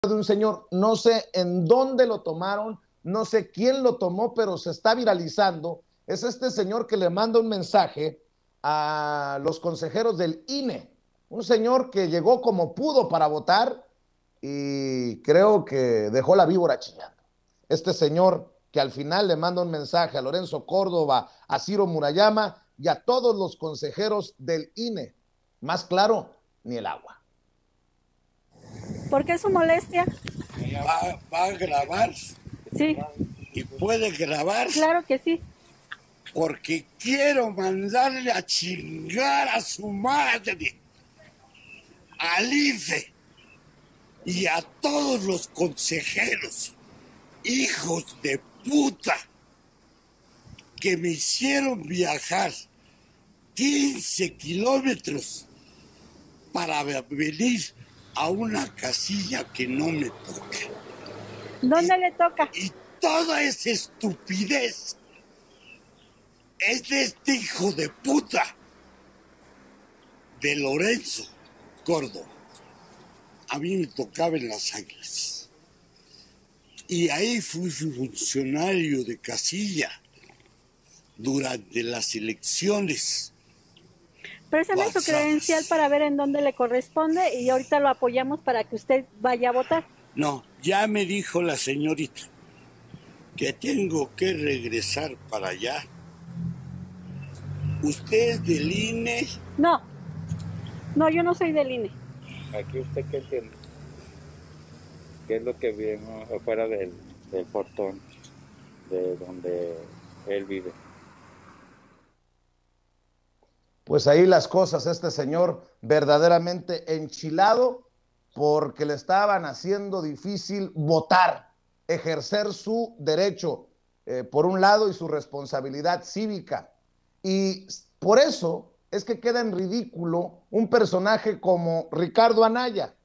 de un señor, no sé en dónde lo tomaron, no sé quién lo tomó, pero se está viralizando. Es este señor que le manda un mensaje a los consejeros del INE, un señor que llegó como pudo para votar y creo que dejó la víbora chillando. Este señor que al final le manda un mensaje a Lorenzo Córdoba, a Ciro Murayama y a todos los consejeros del INE. Más claro, ni el agua. ¿Por qué su molestia? Va a grabar Sí, y puede grabar claro que sí. porque quiero mandarle a chingar a su madre, al IFE y a todos los consejeros, hijos de puta, que me hicieron viajar 15 kilómetros para venir a una casilla que no me toca. ¿Dónde le toca? Y toda esa estupidez es de este hijo de puta de Lorenzo Córdoba. A mí me tocaba en Las Águilas. Y ahí fui funcionario de casilla durante las elecciones. Présame su credencial para ver en dónde le corresponde y ahorita lo apoyamos para que usted vaya a votar. No, ya me dijo la señorita que tengo que regresar para allá. ¿Usted es del INE? No, yo no soy del INE. Aquí usted qué entiende, qué es lo que vemos afuera del portón de donde él vive. Pues ahí las cosas, este señor verdaderamente enchilado porque le estaban haciendo difícil votar, ejercer su derecho, por un lado, y su responsabilidad cívica. Y por eso es que queda en ridículo un personaje como Ricardo Anaya,